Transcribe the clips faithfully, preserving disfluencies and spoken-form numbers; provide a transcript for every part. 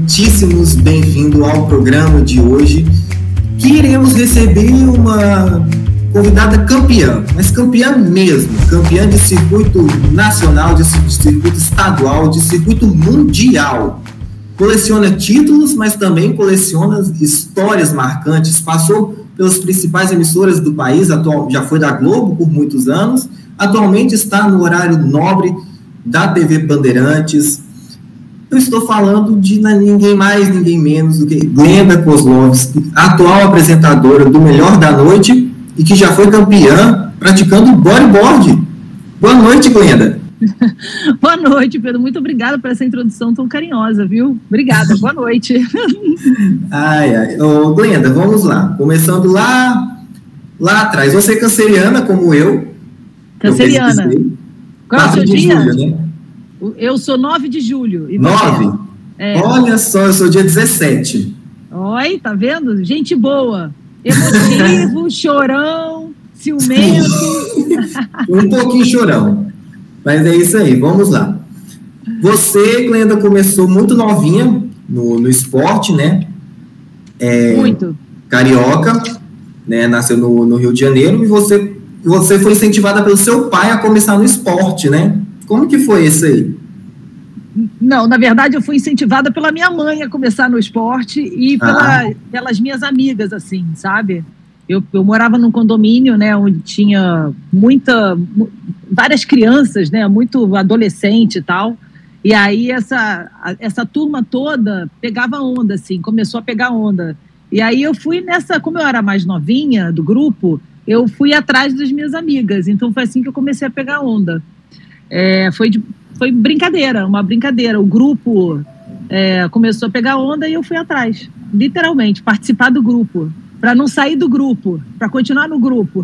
muitíssimos bem-vindos ao programa de hoje, que iremos receber uma convidada campeã, mas campeã mesmo, campeã de circuito nacional, de circuito estadual, de circuito mundial. Coleciona títulos, mas também coleciona histórias marcantes, passou pelas principais emissoras do país, atual, já foi da Globo por muitos anos, atualmente está no horário nobre da T V Bandeirantes. Eu estou falando de ninguém mais, ninguém menos do que Glenda Kozlovski, atual apresentadora do Melhor da Noite e que já foi campeã praticando bodyboard. Boa noite, Glenda. Boa noite, Pedro. Muito obrigada por essa introdução tão carinhosa, viu? Obrigada, boa noite. Ai, ai. Ô, Glenda, vamos lá. Começando lá, lá atrás. Você é canceriana, como eu. Canceriana. Qual é o seu dia? Julho, né? Eu sou nove de julho. E nove? É. Olha só, eu sou dia dezessete. Oi, tá vendo? Gente boa. Emotivo, chorão, ciumento. Um pouquinho chorão. Mas é isso aí, vamos lá. Você, Glenda, começou muito novinha no, no esporte, né? É, muito. Carioca, né? Nasceu no, no Rio de Janeiro e você, você foi incentivada pelo seu pai a começar no esporte, né? Como que foi isso aí? Não, na verdade eu fui incentivada pela minha mãe a começar no esporte e pela, ah. pelas minhas amigas, assim, sabe? Eu, eu morava num condomínio, né, onde tinha muita, várias crianças, né, muito adolescente e tal, e aí essa, essa turma toda pegava onda, assim, começou a pegar onda. E aí eu fui nessa, como eu era mais novinha do grupo, eu fui atrás das minhas amigas, então foi assim que eu comecei a pegar onda. É, foi, de, foi brincadeira, uma brincadeira, o grupo é, começou a pegar onda e eu fui atrás, literalmente, participar do grupo. Para não sair do grupo, para continuar no grupo.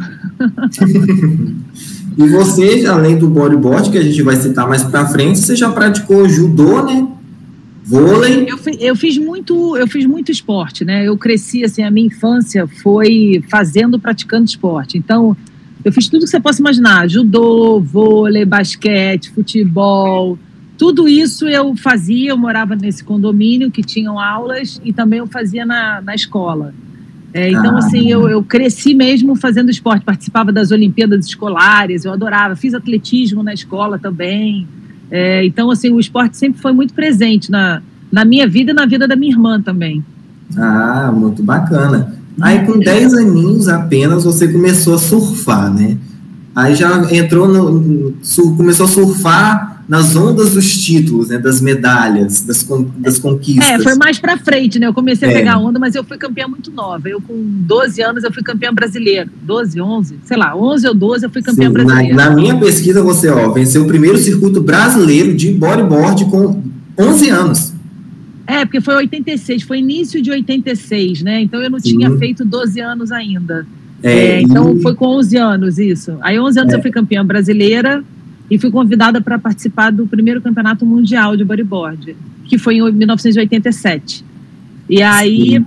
E você, além do bodyboard, que a gente vai citar mais para frente, você já praticou judô, né? Vôlei? Eu, eu, fiz muito, eu fiz muito esporte, né? Eu cresci, assim, a minha infância foi fazendo, praticando esporte. Então, eu fiz tudo que você possa imaginar. Judô, vôlei, basquete, futebol. Tudo isso eu fazia, eu morava nesse condomínio que tinham aulas e também eu fazia na, na escola. É, então, ah, assim, eu, eu cresci mesmo fazendo esporte, participava das Olimpíadas Escolares, eu adorava, fiz atletismo na escola também. É, então, assim, o esporte sempre foi muito presente na, na minha vida e na vida da minha irmã também. Ah, muito bacana. Aí, com dez aninhos apenas, você começou a surfar, né? Aí já entrou, no, começou a surfar nas ondas dos títulos, né, das medalhas, das, das conquistas. É, foi mais pra frente, né? Eu comecei a é. pegar onda, mas eu fui campeã muito nova. Eu, com doze anos, eu fui campeã brasileira. doze, onze, sei lá, onze ou doze eu fui campeã Sim, brasileira. Na, na minha pesquisa, você, ó, venceu o primeiro circuito brasileiro de bodyboard com onze anos. É, porque foi oitenta e seis, foi início de oitenta e seis, né? Então eu não Sim. tinha feito doze anos ainda. É, é, então e... foi com onze anos isso. Aí onze anos é. eu fui campeã brasileira e fui convidada para participar do primeiro campeonato mundial de bodyboard, que foi em mil novecentos e oitenta e sete. E aí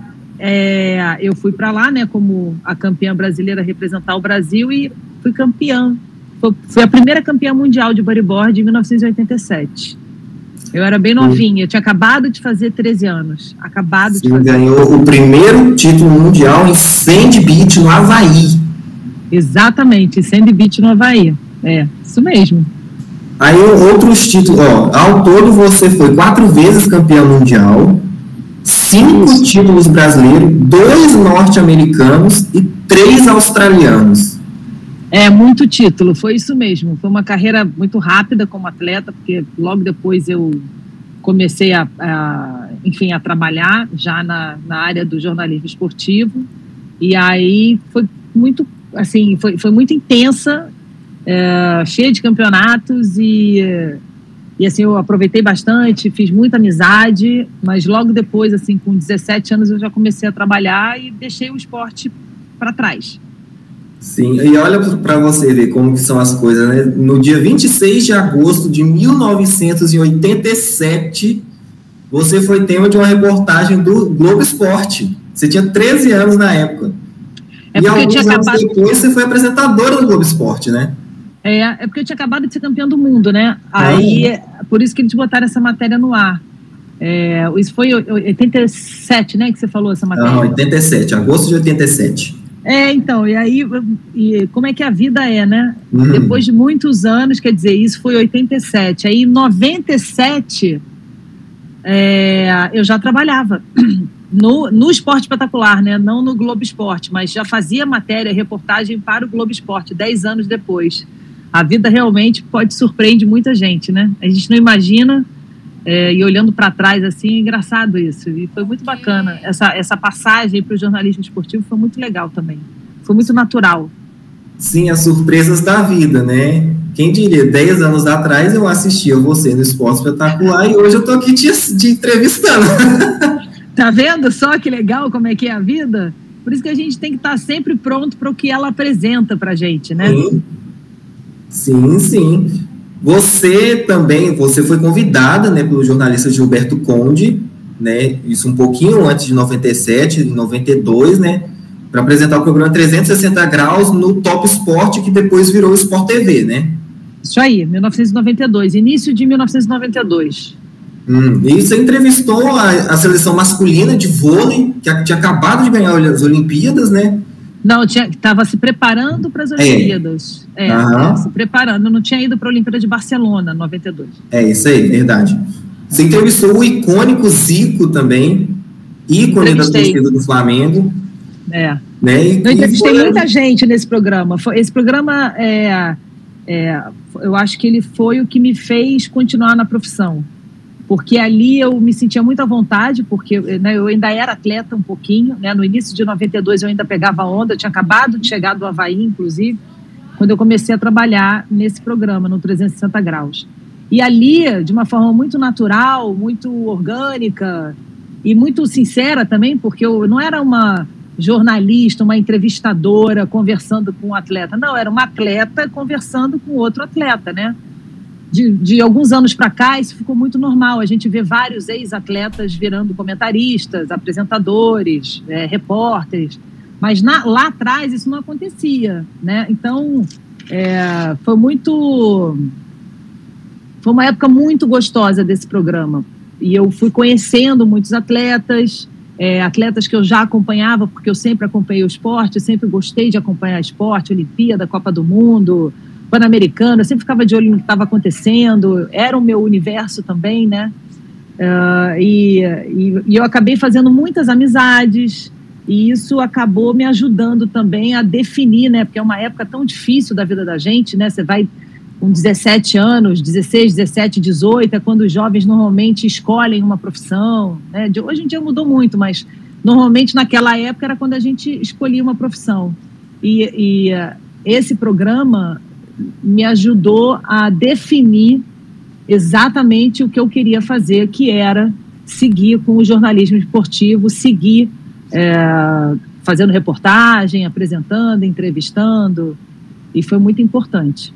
é, eu fui para lá, né, como a campeã brasileira, representar o Brasil e fui campeã. Foi, fui a primeira campeã mundial de bodyboard em mil novecentos e oitenta e sete. Eu era bem novinha, eu tinha acabado de fazer treze anos. Acabado Sim, de fazer. Ganhou o primeiro título mundial em Sandy Beach, no Havaí. Exatamente, Sandy Beach, no Havaí. É, isso mesmo. Aí outros títulos, ó, ao todo você foi quatro vezes campeã mundial, cinco isso. títulos brasileiros, dois norte-americanos e três australianos. É, muito título, foi isso mesmo. Foi uma carreira muito rápida como atleta, porque logo depois eu comecei a, a enfim, a trabalhar já na, na área do jornalismo esportivo. E aí foi muito, assim, foi, foi muito intensa, é, cheia de campeonatos e, e, assim, eu aproveitei bastante, fiz muita amizade, mas logo depois, assim, com dezessete anos eu já comecei a trabalhar e deixei o esporte para trás. Sim, e olha para você ver como que são as coisas, né? No dia vinte e seis de agosto de mil novecentos e oitenta e sete, você foi tema de uma reportagem do Globo Esporte. Você tinha treze anos na época. É e alguns eu tinha anos acabado... depois você foi apresentadora do Globo Esporte, né? É, é porque eu tinha acabado de ser campeã do mundo, né? Aí, é. por isso que eles botaram essa matéria no ar. É, isso foi oitenta e sete, né, que você falou essa matéria? Não, oitenta e sete, agosto de oitenta e sete. É, então, e aí, e como é que a vida é, né? Uhum. Depois de muitos anos, quer dizer, isso foi oitenta e sete. Aí, em noventa e sete, é, eu já trabalhava no, no Esporte Espetacular, né? Não no Globo Esporte, mas já fazia matéria, reportagem para o Globo Esporte, dez anos depois. A vida realmente pode surpreender muita gente, né? A gente não imagina, é, e olhando para trás, assim, é engraçado isso. E foi muito bacana. Essa, essa passagem para o jornalismo esportivo foi muito legal também. Foi muito natural. Sim, as surpresas da vida, né? Quem diria, dez anos atrás eu assistia você no Esporte Espetacular e hoje eu tô aqui te, te entrevistando. Tá vendo só que legal como é que é a vida? Por isso que a gente tem que estar sempre pronto para o que ela apresenta pra gente, né? Sim, sim. sim. Você também, você foi convidada, né, pelo jornalista Gilberto Conde, né, isso um pouquinho antes de noventa e sete, em noventa e dois, né, para apresentar o programa trezentos e sessenta graus no Top Sport, que depois virou o Sport T V, né? Isso aí, mil novecentos e noventa e dois, início de mil novecentos e noventa e dois. Hum, e você entrevistou a, a seleção masculina de vôlei, que tinha acabado de ganhar as Olimpíadas, né? Não, estava se preparando para as Olimpíadas. É, é, uhum. é, se preparando. Não tinha ido para a Olimpíada de Barcelona, noventa e dois. É, isso aí, verdade. Você entrevistou o icônico Zico também, ícone da torcida do Flamengo. É. Né? E, eu entrevistei foi... muita gente nesse programa. Esse programa, é, é, eu acho que ele foi o que me fez continuar na profissão. Porque ali eu me sentia muito à vontade, porque, né, eu ainda era atleta um pouquinho, né, no início de noventa e dois eu ainda pegava onda, eu tinha acabado de chegar do Havaí, inclusive, quando eu comecei a trabalhar nesse programa, no trezentos e sessenta graus. E ali, de uma forma muito natural, muito orgânica e muito sincera também, porque eu não era uma jornalista, uma entrevistadora conversando com um atleta, não, era uma atleta conversando com outro atleta, né? De, de alguns anos para cá, isso ficou muito normal. A gente vê vários ex-atletas virando comentaristas, apresentadores, é, repórteres. Mas na, lá atrás isso não acontecia, né? Então, é, foi muito... Foi uma época muito gostosa desse programa. E eu fui conhecendo muitos atletas, é, atletas que eu já acompanhava, porque eu sempre acompanhei o esporte, eu sempre gostei de acompanhar esporte, Olimpíada, Copa do Mundo... Pan-Americana, eu sempre ficava de olho no que estava acontecendo, era o meu universo também, né? Uh, e, e, e eu acabei fazendo muitas amizades, e isso acabou me ajudando também a definir, né? Porque é uma época tão difícil da vida da gente, né? Você vai com dezessete anos, dezesseis, dezessete, dezoito, é quando os jovens normalmente escolhem uma profissão, né? De, hoje em dia mudou muito, mas normalmente naquela época era quando a gente escolhia uma profissão. E, e uh, esse programa me ajudou a definir exatamente o que eu queria fazer, que era seguir com o jornalismo esportivo, seguir é, fazendo reportagem, apresentando, entrevistando, e foi muito importante.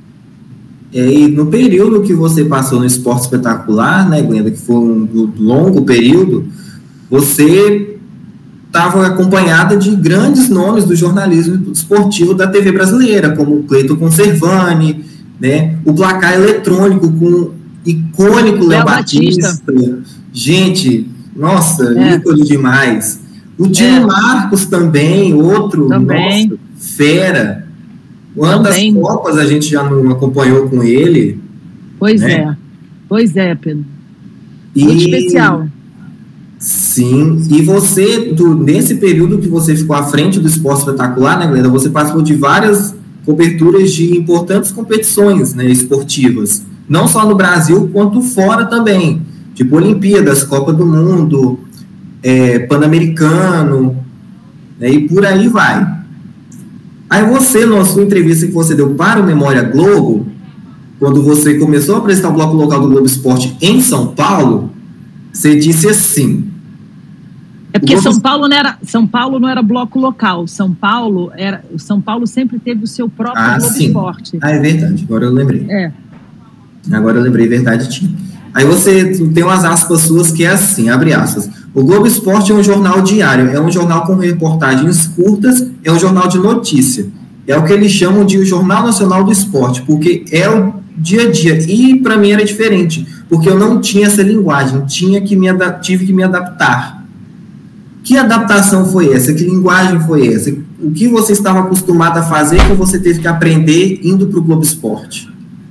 E no período que você passou no Esporte Espetacular, né, Glenda, que foi um longo período, você estava acompanhada de grandes nomes do jornalismo esportivo da T V brasileira, como o Cleiton Conservani, né, o placar eletrônico com o icônico Léo Batista. Batista. Gente, nossa, é. ícone demais. O Dinho é. Marcos também, outro, também. Nossa, fera. Quantas também. Copas a gente já não acompanhou com ele? Pois né? é, pois é, Pedro. Muito e... especial. Sim, e você, do, nesse período que você ficou à frente do Esporte Espetacular, né, Glenda, você participou de várias coberturas de importantes competições, né, esportivas, não só no Brasil, quanto fora também, tipo Olimpíadas, Copa do Mundo, é, Pan-Americano, né, e por aí vai. Aí você, na sua entrevista que você deu para o Memória Globo, quando você começou a apresentar o bloco local do Globo Esporte em São Paulo, você disse assim... É porque São Paulo não era, São Paulo não era bloco local. São Paulo era, São Paulo sempre teve o seu próprio ah, Globo sim. Esporte. Ah, é verdade. Agora eu lembrei. É. Agora eu lembrei, verdade tinha. Aí você tem umas aspas suas que é assim, abre aspas. O Globo Esporte é um jornal diário, é um jornal com reportagens curtas, é um jornal de notícia. É o que eles chamam de o Jornal Nacional do Esporte, porque é o, dia a dia. E para mim era diferente, porque eu não tinha essa linguagem, tinha que me tive que me adaptar. Que adaptação foi essa? Que linguagem foi essa? O que você estava acostumado a fazer que você teve que aprender indo para o Globo Esporte?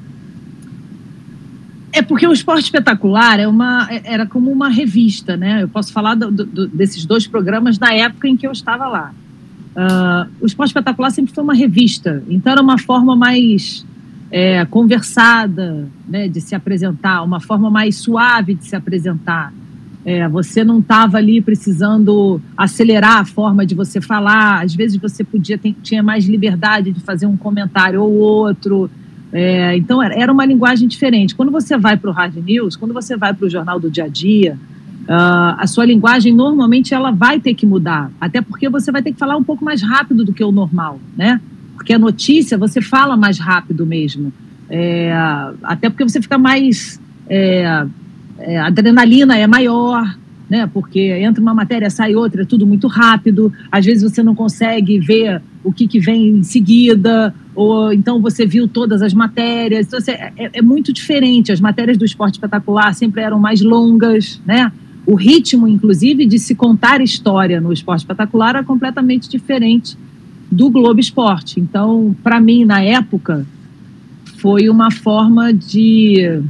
É porque o Esporte Espetacular é uma, era como uma revista, né? Eu posso falar do, do, desses dois programas na época em que eu estava lá. Uh, o Esporte Espetacular sempre foi uma revista, então era uma forma mais é, conversada, né, de se apresentar, uma forma mais suave de se apresentar. É, você não estava ali precisando acelerar a forma de você falar, às vezes você podia ter, tinha mais liberdade de fazer um comentário ou outro. É, então era, era uma linguagem diferente. Quando você vai para o Hard News, quando você vai para o Jornal do Dia a Dia, uh, a sua linguagem normalmente ela vai ter que mudar, até porque você vai ter que falar um pouco mais rápido do que o normal, né? Porque a notícia você fala mais rápido mesmo, é, até porque você fica mais é, é, a adrenalina é maior, né? Porque entra uma matéria, sai outra, é tudo muito rápido, às vezes você não consegue ver o que, que vem em seguida, ou então você viu todas as matérias, então assim, é, é muito diferente. As matérias do Esporte Espetacular sempre eram mais longas, né? O ritmo, inclusive, de se contar história no Esporte Espetacular era completamente diferente do Globo Esporte. Então, para mim, na época, foi uma forma de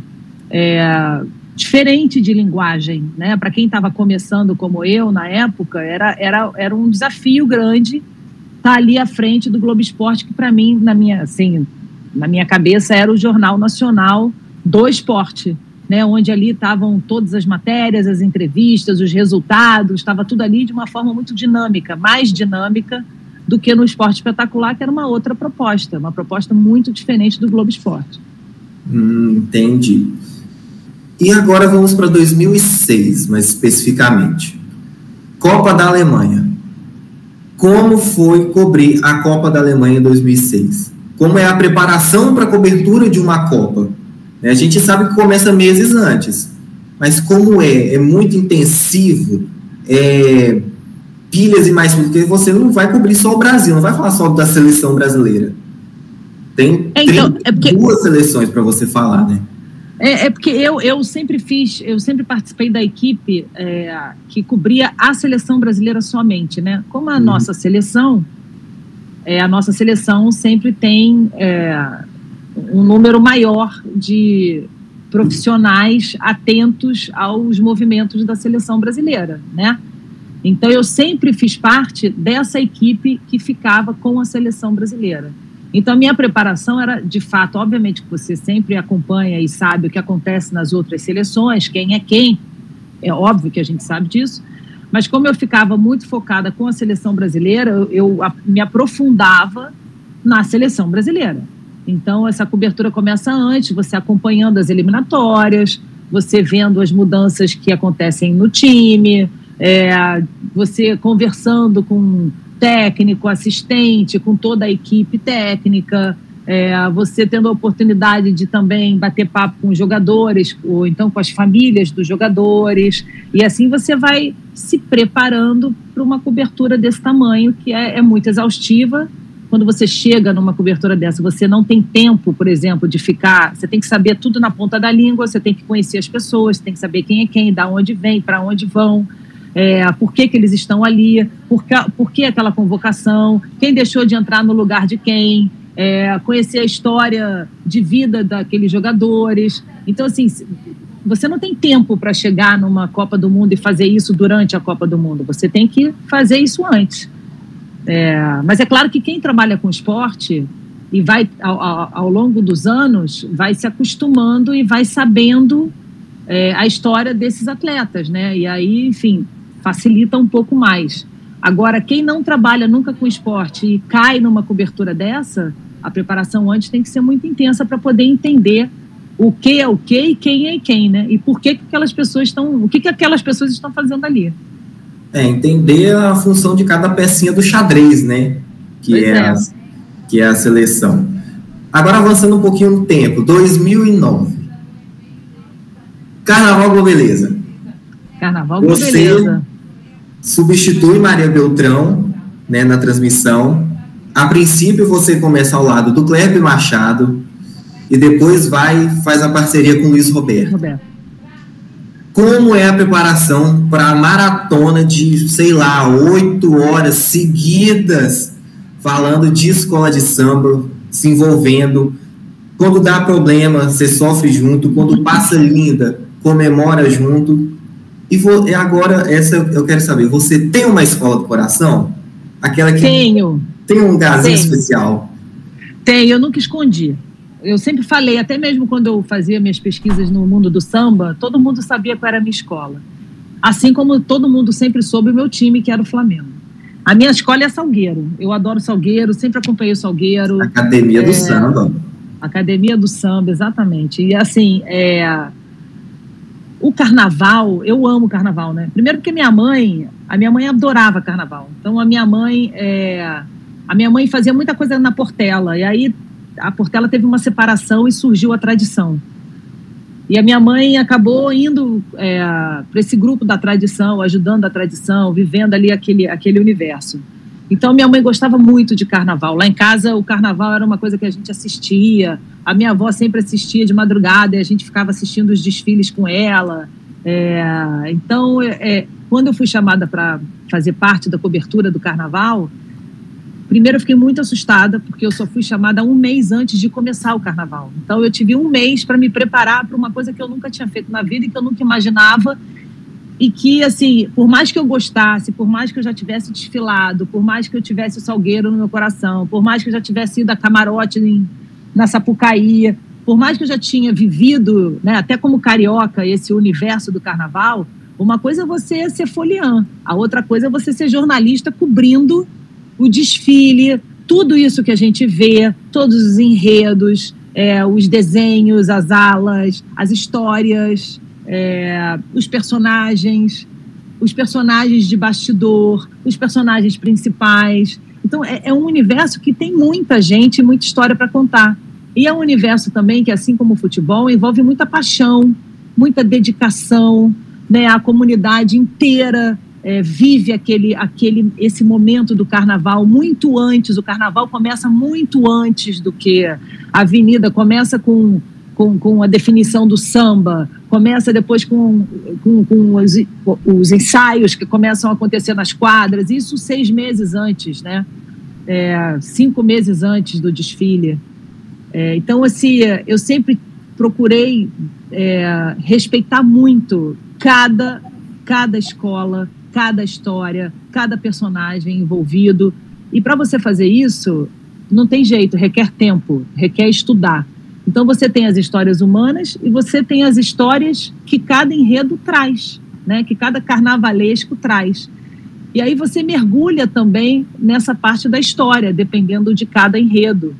é, diferente de linguagem, né? Para quem estava começando como eu na época, era, era, era um desafio grande estar ali à frente do Globo Esporte, que para mim, na minha, assim, na minha cabeça, era o Jornal Nacional do Esporte, né? Onde ali estavam todas as matérias, as entrevistas, os resultados, estava tudo ali de uma forma muito dinâmica, mais dinâmica do que no Esporte Espetacular, que era uma outra proposta, uma proposta muito diferente do Globo Esporte. Hum, entendi. E agora vamos para dois mil e seis, mais especificamente. Copa da Alemanha. Como foi cobrir a Copa da Alemanha em dois mil e seis? Como é a preparação para a cobertura de uma Copa? A gente sabe que começa meses antes, mas como é? É muito intensivo, é, pilhas e mais, porque você não vai cobrir só o Brasil, não vai falar só da seleção brasileira. Tem, então, tem é porque... duas seleções para você falar, né? É, é porque eu, eu sempre fiz, eu sempre participei da equipe é, que cobria a seleção brasileira somente, né? Como a uhum. nossa seleção, é, a nossa seleção sempre tem é, um número maior de profissionais atentos aos movimentos da seleção brasileira, né? Então eu sempre fiz parte dessa equipe que ficava com a seleção brasileira. Então, a minha preparação era, de fato, obviamente que você sempre acompanha e sabe o que acontece nas outras seleções, quem é quem, é óbvio que a gente sabe disso, mas como eu ficava muito focada com a seleção brasileira, eu, eu me aprofundava na seleção brasileira. Então, essa cobertura começa antes, você acompanhando as eliminatórias, você vendo as mudanças que acontecem no time, é, você conversando com técnico, assistente, com toda a equipe técnica, é, você tendo a oportunidade de também bater papo com os jogadores, ou então com as famílias dos jogadores, e assim você vai se preparando para uma cobertura desse tamanho, que é, é muito exaustiva. Quando você chega numa cobertura dessa, você não tem tempo, por exemplo, de ficar... Você tem que saber tudo na ponta da língua, você tem que conhecer as pessoas, você tem que saber quem é quem, de onde vem, para onde vão, É, por que, que eles estão ali, por que, por que aquela convocação, quem deixou de entrar no lugar de quem, é, conhecer a história de vida daqueles jogadores. Então, assim, você não tem tempo para chegar numa Copa do Mundo e fazer isso durante a Copa do Mundo, você tem que fazer isso antes. É, mas é claro que quem trabalha com esporte e vai, ao, ao, ao longo dos anos, vai se acostumando e vai sabendo é, a história desses atletas, né? E aí, enfim, facilita um pouco mais. Agora, quem não trabalha nunca com esporte e cai numa cobertura dessa, a preparação antes tem que ser muito intensa para poder entender o que é o que e quem é quem, né? E por que, que aquelas pessoas estão, o que, que aquelas pessoas estão fazendo ali. É, entender a função de cada pecinha do xadrez, né? Que é, é. A, que é a seleção. Agora, avançando um pouquinho no tempo, dois mil e nove. Carnaval Globeleza. Carnaval Globeleza. Substitui Maria Beltrão, né, na transmissão. A princípio você começa ao lado do Cleber Machado e depois vai faz a parceria com o Luiz Roberto. Roberto. Como é a preparação para a maratona de, sei lá, oito horas seguidas, falando de escola de samba, se envolvendo? Quando dá problema, você sofre junto. Quando passa linda, comemora junto. E, vou, e agora, essa eu quero saber, você tem uma escola do coração? Aquela que Tenho. Tem um lugarzinho Tenho. especial? Tenho, eu nunca escondi. Eu sempre falei, até mesmo quando eu fazia minhas pesquisas no mundo do samba, todo mundo sabia qual era a minha escola. Assim como todo mundo sempre soube o meu time, que era o Flamengo. A minha escola é Salgueiro. Eu adoro Salgueiro, sempre acompanhei o Salgueiro. Academia é, do Samba. Academia do Samba, exatamente. E assim, é, o carnaval, eu amo carnaval, né? Primeiro porque minha mãe, a minha mãe adorava carnaval. Então a minha mãe, é, a minha mãe fazia muita coisa na Portela. E aí a Portela teve uma separação e surgiu a tradição. E a minha mãe acabou indo é, para esse grupo da tradição, ajudando a tradição, vivendo ali aquele, aquele universo. Então, minha mãe gostava muito de carnaval. Lá em casa, o carnaval era uma coisa que a gente assistia. A minha avó sempre assistia de madrugada e a gente ficava assistindo os desfiles com ela. É, então, é, quando eu fui chamada para fazer parte da cobertura do carnaval, primeiro eu fiquei muito assustada, porque eu só fui chamada um mês antes de começar o carnaval. Então eu tive um mês para me preparar para uma coisa que eu nunca tinha feito na vida e que eu nunca imaginava. E que, assim, por mais que eu gostasse, por mais que eu já tivesse desfilado, por mais que eu tivesse o Salgueiro no meu coração, por mais que eu já tivesse ido a camarote em, na Sapucaí, por mais que eu já tinha vivido, né, até como carioca, esse universo do carnaval, uma coisa é você ser foliã, a outra coisa é você ser jornalista cobrindo o desfile, tudo isso que a gente vê, todos os enredos, é, os desenhos, as alas, as histórias, é, os personagens, os personagens de bastidor, os personagens principais. Então, é, é um universo que tem muita gente e muita história para contar. E é um universo também que, assim como o futebol, envolve muita paixão, muita dedicação, né? A comunidade inteira É, vive aquele, aquele, esse momento do carnaval muito antes. O carnaval começa muito antes do que a avenida, começa com, com, com a definição do samba, começa depois com, com, com os, os ensaios que começam a acontecer nas quadras, isso seis meses antes, né? É, cinco meses antes do desfile. É, então, assim, eu sempre procurei é, respeitar muito cada, cada escola, cada história, cada personagem envolvido. E para você fazer isso, não tem jeito, requer tempo, requer estudar. Então você tem as histórias humanas e você tem as histórias que cada enredo traz, né? Que cada carnavalesco traz. E aí você mergulha também nessa parte da história, dependendo de cada enredo.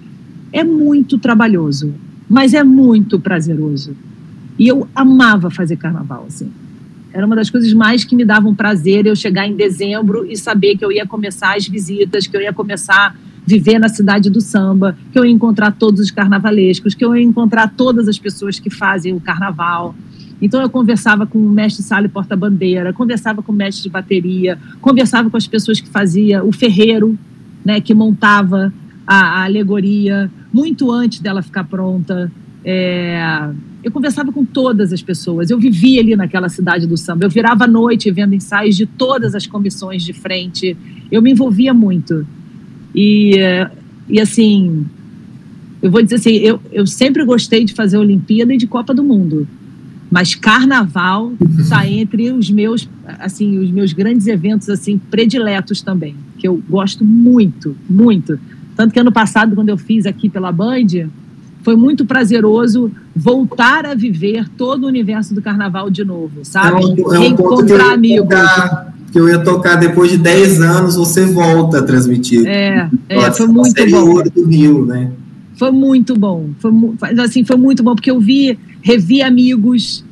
É muito trabalhoso, mas é muito prazeroso. E eu amava fazer carnaval, assim. Era uma das coisas mais que me davam prazer, eu chegar em dezembro e saber que eu ia começar as visitas, que eu ia começar a viver na cidade do samba, que eu ia encontrar todos os carnavalescos, que eu ia encontrar todas as pessoas que fazem o carnaval. Então eu conversava com o mestre Sala e porta-bandeira, conversava com o mestre de bateria, conversava com as pessoas que faziam o ferreiro, né, que montava a, a alegoria muito antes dela ficar pronta. É... Eu conversava com todas as pessoas, eu vivia ali naquela cidade do samba, eu virava à noite vendo ensaios de todas as comissões de frente, eu me envolvia muito. E, e assim, eu vou dizer assim, eu, eu sempre gostei de fazer Olimpíada e de Copa do Mundo, mas carnaval está entre os meus, assim, os meus grandes eventos assim, prediletos também, que eu gosto muito, muito. Tanto que ano passado, quando eu fiz aqui pela Band, foi muito prazeroso voltar a viver todo o universo do carnaval de novo, sabe? É um, é um reencontrar amigos. Tocar, que eu ia tocar depois de dez anos, você volta a transmitir. É, é foi muito bom. Ouro do Rio, né? Foi muito bom. Foi, assim, foi muito bom, porque eu vi, revi amigos,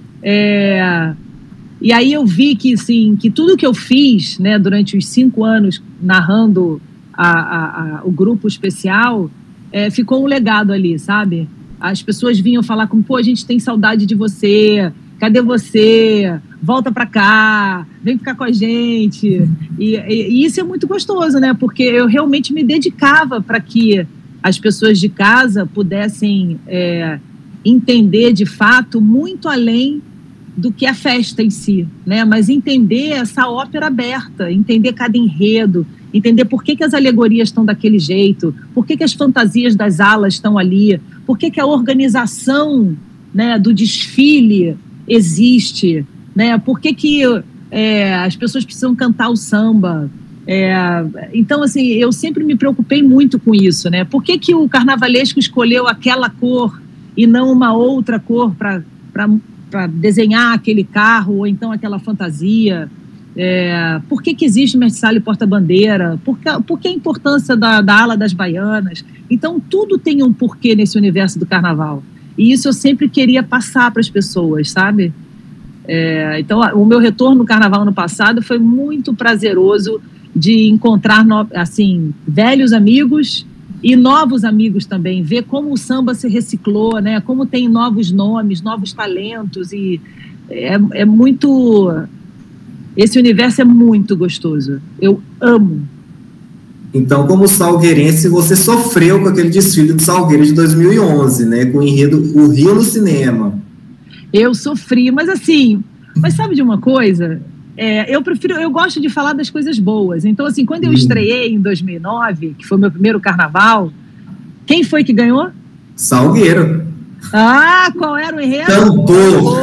é, e aí eu vi que, assim, que tudo que eu fiz, né, durante os cinco anos narrando a, a, a, o grupo especial, É, ficou um legado ali, sabe? As pessoas vinham falar como, pô, a gente tem saudade de você, cadê você? Volta pra cá, vem ficar com a gente. E, e, e isso é muito gostoso, né? Porque eu realmente me dedicava para que as pessoas de casa pudessem é, entender de fato muito além do que a festa em si, né? Mas entender essa ópera aberta, entender cada enredo, entender por que, que as alegorias estão daquele jeito, por que, que as fantasias das alas estão ali, por que, que a organização, né, do desfile existe, né? Por que, que é, as pessoas precisam cantar o samba. É, então, assim, eu sempre me preocupei muito com isso, né? Por que, que o carnavalesco escolheu aquela cor e não uma outra cor para desenhar aquele carro ou então aquela fantasia? É, por que, que existe o mestre-sala e porta-bandeira? Por que, por que a importância da, da ala das baianas? Então, tudo tem um porquê nesse universo do carnaval. E isso eu sempre queria passar para as pessoas, sabe? É, então, o meu retorno no carnaval no passado foi muito prazeroso de encontrar, assim, velhos amigos e novos amigos também, ver como o samba se reciclou, né? Como tem novos nomes, novos talentos, e é, é muito... Esse universo é muito gostoso. Eu amo. Então, como salgueirense, você sofreu com aquele desfile do Salgueiro de dois mil e onze, né? Com o enredo O Rio no Cinema. Eu sofri, mas assim... Mas sabe de uma coisa? É, eu prefiro... Eu gosto de falar das coisas boas. Então, assim, quando eu hum. estreei em dois mil e nove, que foi o meu primeiro carnaval, quem foi que ganhou? Salgueiro. Ah, qual era o enredo? Tambor.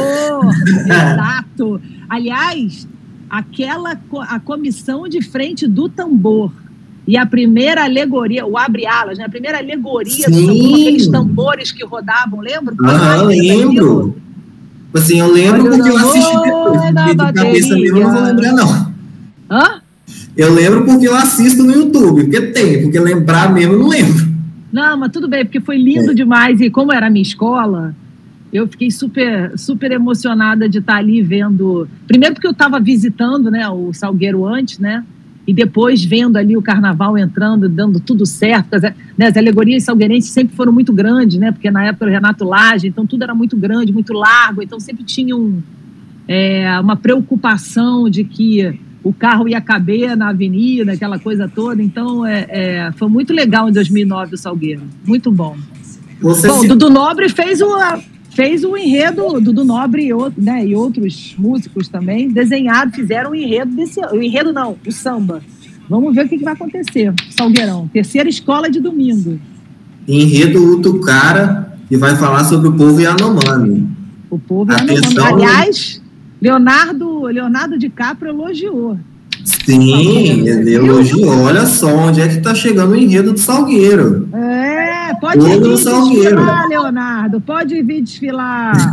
Exato. Aliás... aquela, a comissão de frente do tambor e a primeira alegoria, o abre-alas, né? A primeira alegoria do tambor, aqueles tambores que rodavam, lembra? Ah, lembro. Assim, eu lembro eu porque eu assisti depois, porque de cabeça mesmo eu não vou lembrar, não. Hã? Eu lembro porque eu assisto no YouTube, porque tem, porque lembrar mesmo eu não lembro. Não, mas tudo bem, porque foi lindo é. demais, e como era a minha escola... Eu fiquei super, super emocionada de estar ali vendo... Primeiro porque eu estava visitando, né, o Salgueiro antes, né? E depois vendo ali o carnaval entrando, dando tudo certo. As, né, as alegorias salgueirenses sempre foram muito grandes, né? Porque na época era o Renato Lage, então tudo era muito grande, muito largo. Então sempre tinha um, é, uma preocupação de que o carro ia caber na avenida, aquela coisa toda. Então é, é, foi muito legal em dois mil e nove o Salgueiro. Muito bom. Você bom, se... Dudu Nobre fez o... Fez o enredo, Dudu Nobre, né, e outros músicos também, desenharam, fizeram o enredo desse... O enredo não, o samba. Vamos ver o que, que vai acontecer. Salgueirão, terceira escola de domingo. Enredo Utucara, e vai falar sobre o povo Yanomami. O povo Yanomami. Aliás, Leonardo, Leonardo DiCaprio elogiou. Sim, ele elogiou. Olha só, onde é que está chegando o enredo do Salgueiro. É, pode vir desfilar, Leonardo, pode vir desfilar.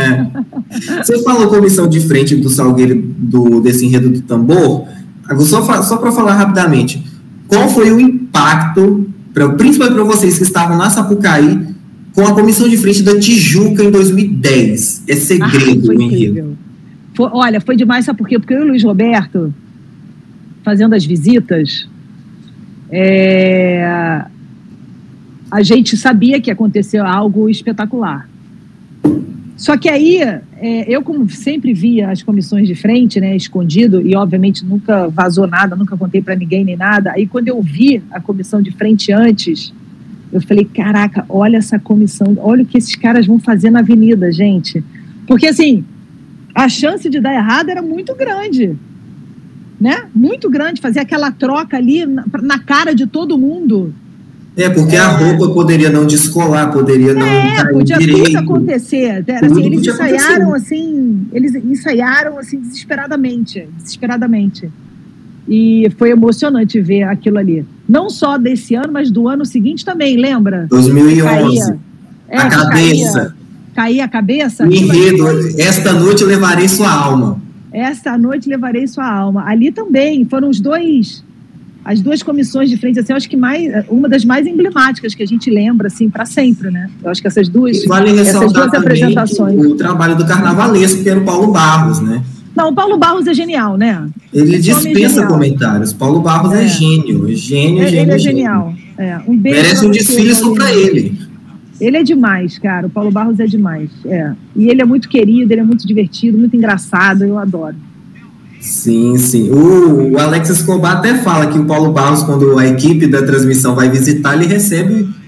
Você falou comissão de frente do Salgueiro, do, desse enredo do tambor. Só, só para falar rapidamente, qual foi o impacto, pra, principalmente para vocês que estavam na Sapucaí, com a comissão de frente da Tijuca em dois mil e dez? É segredo ah, o enredo. Foi, olha, foi demais, sabe por quê? Porque eu e o Luiz Roberto, fazendo as visitas, é... a gente sabia que aconteceu algo espetacular. Só que aí, é, eu como sempre via as comissões de frente, né, escondido, e obviamente nunca vazou nada, nunca contei para ninguém nem nada, aí quando eu vi a comissão de frente antes, eu falei, caraca, olha essa comissão, olha o que esses caras vão fazer na avenida, gente. Porque assim, a chance de dar errado era muito grande, né? Muito grande, fazer aquela troca ali na, na cara de todo mundo. É, porque é. a roupa poderia não descolar, poderia não é, cair podia direito. Tudo acontecer. Era, tudo assim, eles ensaiaram acontecer. assim, eles ensaiaram assim desesperadamente, desesperadamente. E foi emocionante ver aquilo ali. Não só desse ano, mas do ano seguinte também, lembra? dois mil e onze. Caía, é, a cabeça. Caía, caía a cabeça. O enredo, esta noite eu levarei sua alma. Esta noite levarei sua alma. Ali também foram os dois, as duas comissões de frente, assim, eu acho que mais, uma das mais emblemáticas que a gente lembra, assim, para sempre, né? Eu acho que essas duas, vale essas duas apresentações. O trabalho do carnavalesco, que era o Paulo Barros, né? Não, o Paulo Barros é genial, né? Ele dispensa comentários. Paulo Barros é, é gênio, gênio, ele, gênio, ele é gênio. genial. É. Um beijo. Merece um desfile só para ele. Ele é demais, cara. O Paulo Barros é demais. É. E ele é muito querido, ele é muito divertido, muito engraçado, eu adoro. Sim, sim. O, o Alex Escobar até fala que o Paulo Barros, quando a equipe da transmissão vai visitar, ele recebe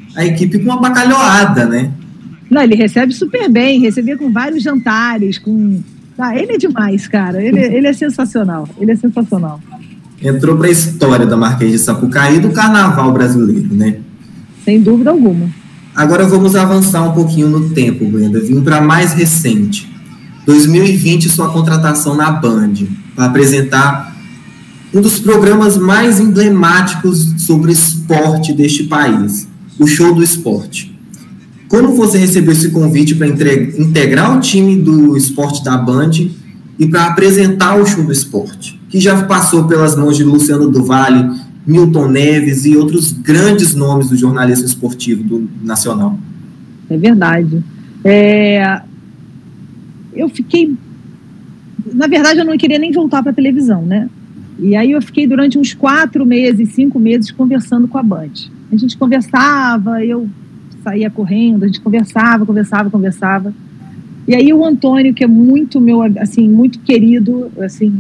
a equipe com uma bacalhoada, né? Não, ele recebe super bem, recebia com vários jantares, com... Ah, ele é demais, cara, ele, ele é sensacional, ele é sensacional. Entrou para a história da Marquês de Sapucaí e do carnaval brasileiro, né? Sem dúvida alguma. Agora vamos avançar um pouquinho no tempo, Glenda, vindo para mais recente. dois mil e vinte, sua contratação na Band, para apresentar um dos programas mais emblemáticos sobre esporte deste país, o Show do Esporte. Como você recebeu esse convite para integrar o time do esporte da Band e para apresentar o Show do Esporte, que já passou pelas mãos de Luciano do Vale, Milton Neves e outros grandes nomes do jornalismo esportivo do nacional? É verdade. É... Eu fiquei... Na verdade, eu não queria nem voltar para a televisão, né? E aí eu fiquei durante uns quatro meses, cinco meses, conversando com a Band. A gente conversava, eu saía correndo, a gente conversava, conversava, conversava. E aí o Antônio, que é muito meu, assim, muito querido, assim,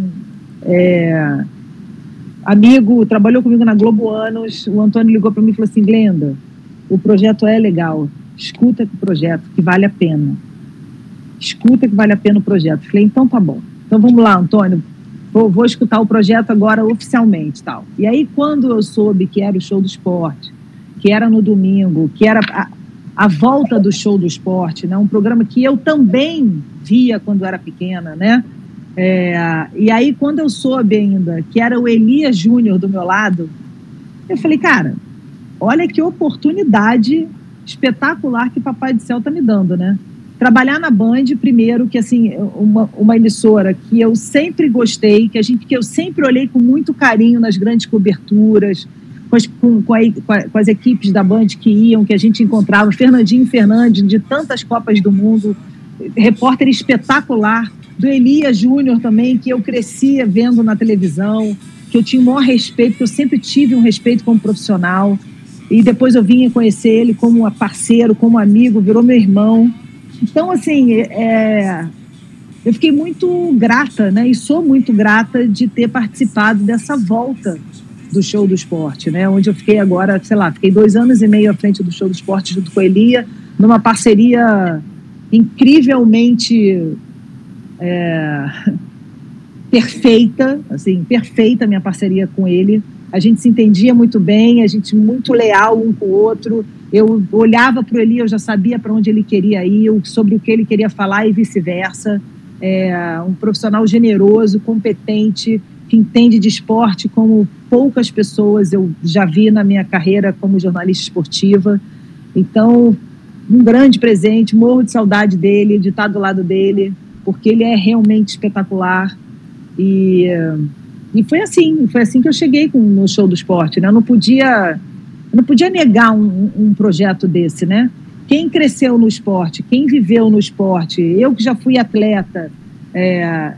é, amigo, trabalhou comigo na Globo anos, o Antônio ligou para mim e falou assim: Glenda, o projeto é legal, escuta o projeto, que vale a pena. Escuta que vale a pena o projeto. Falei, então tá bom. Então vamos lá, Antônio, vou, vou escutar o projeto agora oficialmente, tal. E aí quando eu soube que era o Show do Esporte, que era no domingo, que era a, a volta do Show do Esporte, né? Um programa que eu também via quando era pequena, né? É, e aí, quando eu soube ainda que era o Elias Júnior do meu lado, eu falei, cara, olha que oportunidade espetacular que Papai do Céu está me dando, né? Trabalhar na Band, primeiro, que assim, uma, uma emissora que eu sempre gostei, que, a gente, que eu sempre olhei com muito carinho nas grandes coberturas, Com as, com, com, a, com as equipes da Band que iam, que a gente encontrava, Fernandinho Fernandes, de tantas Copas do Mundo, repórter espetacular, do Elias Júnior também, que eu crescia vendo na televisão, que eu tinha o maior respeito, que eu sempre tive um respeito como profissional, e depois eu vinha conhecer ele como parceiro, como amigo, virou meu irmão. Então, assim, é, eu fiquei muito grata, né, e sou muito grata de ter participado dessa volta do Show do Esporte, né? Onde eu fiquei agora, sei lá, fiquei dois anos e meio à frente do Show do Esporte junto com a Elia, numa parceria incrivelmente é, perfeita, assim, perfeita a minha parceria com ele. A gente se entendia muito bem, a gente muito leal um com o outro. Eu olhava para o Elia, eu já sabia para onde ele queria ir, sobre o que ele queria falar e vice-versa. É, um profissional generoso, competente, que entende de esporte como poucas pessoas eu já vi na minha carreira como jornalista esportiva. Então, um grande presente, morro de saudade dele, de estar do lado dele, porque ele é realmente espetacular. E, e foi assim, foi assim que eu cheguei com, no Show do Esporte, né? Eu não podia, eu não podia negar um, um projeto desse, né? Quem cresceu no esporte, quem viveu no esporte, eu que já fui atleta, é,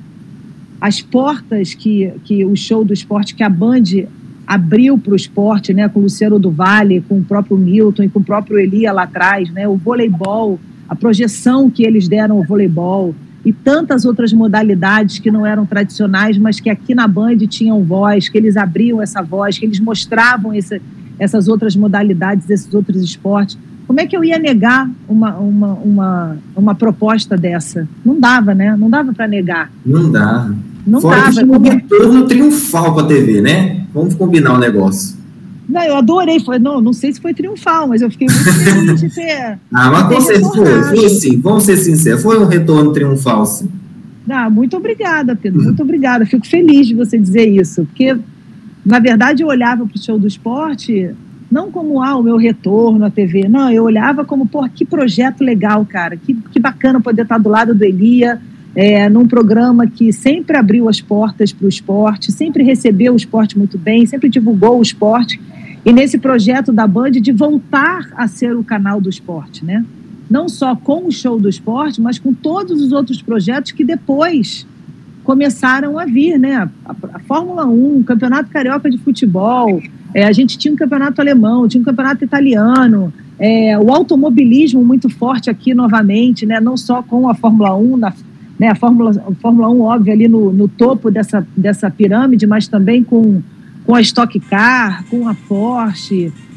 as portas que, que o Show do Esporte, que a Band abriu para o esporte, né, com o Luciano do Vale, com o próprio Milton e com o próprio Elia lá atrás, né, o voleibol, a projeção que eles deram ao voleibol e tantas outras modalidades que não eram tradicionais, mas que aqui na Band tinham voz, que eles abriam essa voz, que eles mostravam esse, essas outras modalidades, esses outros esportes. Como é que eu ia negar uma, uma, uma, uma proposta dessa? Não dava, né? Não dava para negar. Não dá. Não Fora dava. que tinha um retorno triunfal para a T V, né? Vamos combinar o um negócio. Não, eu adorei. Foi, não, não sei se foi triunfal, mas eu fiquei muito feliz de ter. Ah, mas com certeza foi, foi sim. Vamos ser sinceros. Foi um retorno triunfal, sim. Ah, muito obrigada, Pedro. Muito obrigada. Fico feliz de você dizer isso. Porque, na verdade, eu olhava para o Show do Esporte não como, ah, o meu retorno à T V. Não, eu olhava como, pô, que projeto legal, cara. Que, que bacana poder estar do lado do Elia, é, num programa que sempre abriu as portas para o esporte, sempre recebeu o esporte muito bem, sempre divulgou o esporte. E nesse projeto da Band de voltar a ser o canal do esporte, né? Não só com o Show do Esporte, mas com todos os outros projetos que depois começaram a vir, né? A, a Fórmula um, o Campeonato Carioca de Futebol, é, a gente tinha um campeonato alemão, tinha um campeonato italiano, é, o automobilismo muito forte aqui novamente, né? Não só com a Fórmula um, na, né? a, Fórmula, a Fórmula um, óbvio, ali no, no topo dessa, dessa pirâmide, mas também com, com a Stock Car, com a Porsche.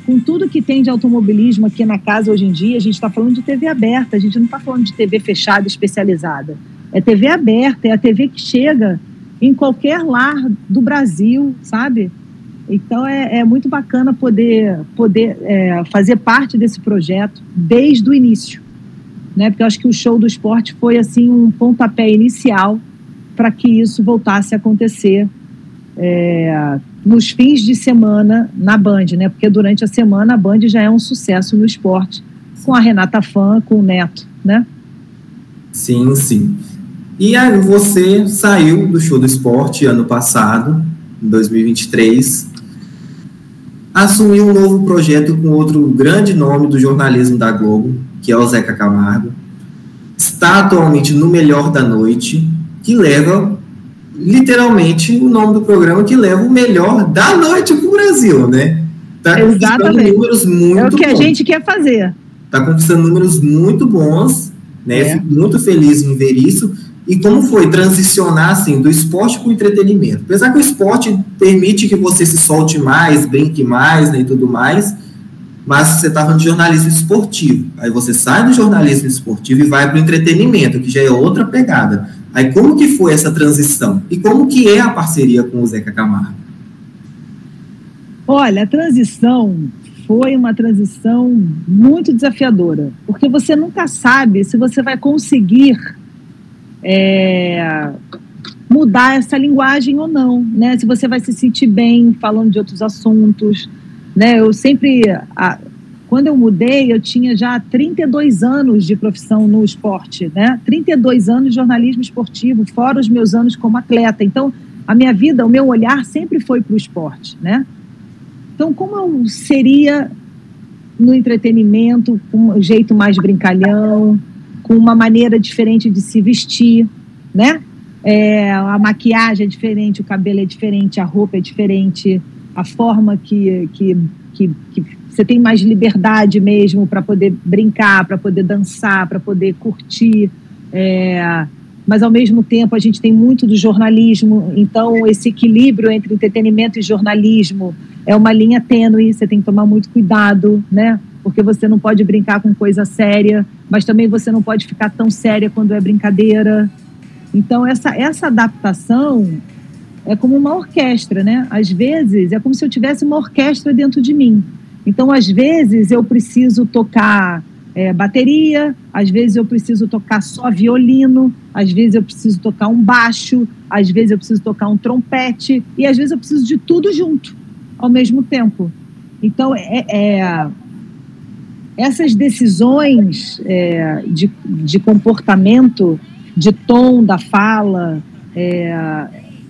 com tudo que tem de automobilismo aqui na casa hoje em dia, a gente está falando de T V aberta, a gente não está falando de T V fechada, especializada. É T V aberta, é a T V que chega em qualquer lar do Brasil, sabe? Então é, é muito bacana poder, poder é, fazer parte desse projeto desde o início, né? Porque eu acho que o Show do Esporte foi assim um pontapé inicial para que isso voltasse a acontecer é, nos fins de semana na Band, né? Porque durante a semana a Band já é um sucesso no esporte, com a Renata Fã, com o Neto, né? Sim, sim. E aí você saiu do Show do Esporte ano passado, em dois mil e vinte e três, assumiu um novo projeto com outro grande nome do jornalismo da Globo, que é o Zeca Camargo. Está atualmente no Melhor da Noite, que leva, literalmente, o nome do programa que leva o melhor da noite para o Brasil, né? Está conquistando números muito bons. É o que bons. a gente quer fazer. Está conquistando números muito bons, né? É. Fico muito feliz em ver isso. E como foi transicionar, assim, do esporte para o entretenimento? Apesar que o esporte permite que você se solte mais, brinque mais, né, e tudo mais, mas você estava no jornalismo esportivo. Aí você sai do jornalismo esportivo e vai para o entretenimento, que já é outra pegada. Aí como que foi essa transição? E como que é a parceria com o Zeca Camargo? Olha, a transição foi uma transição muito desafiadora, porque você nunca sabe se você vai conseguir É, mudar essa linguagem ou não, né? Se você vai se sentir bem falando de outros assuntos, né? Eu sempre, a, quando eu mudei, eu tinha já trinta e dois anos de profissão no esporte, né? trinta e dois anos de jornalismo esportivo, fora os meus anos como atleta. Então, a minha vida, o meu olhar sempre foi para o esporte, né? Então, como eu seria no entretenimento, com um jeito mais brincalhão, com uma maneira diferente de se vestir, né? É, a maquiagem é diferente, o cabelo é diferente, a roupa é diferente, a forma que, que, que, que você tem mais liberdade mesmo para poder brincar, para poder dançar, para poder curtir, é, mas ao mesmo tempo a gente tem muito do jornalismo, então esse equilíbrio entre entretenimento e jornalismo é uma linha tênue, você tem que tomar muito cuidado, né? Porque você não pode brincar com coisa séria, mas também você não pode ficar tão séria quando é brincadeira. Então, essa, essa adaptação é como uma orquestra, né? Às vezes, é como se eu tivesse uma orquestra dentro de mim. Então, às vezes, eu preciso tocar é, bateria, às vezes eu preciso tocar só violino, às vezes eu preciso tocar um baixo, às vezes eu preciso tocar um trompete, e às vezes eu preciso de tudo junto, ao mesmo tempo. Então, é... é essas decisões é, de, de comportamento, de tom da fala, é,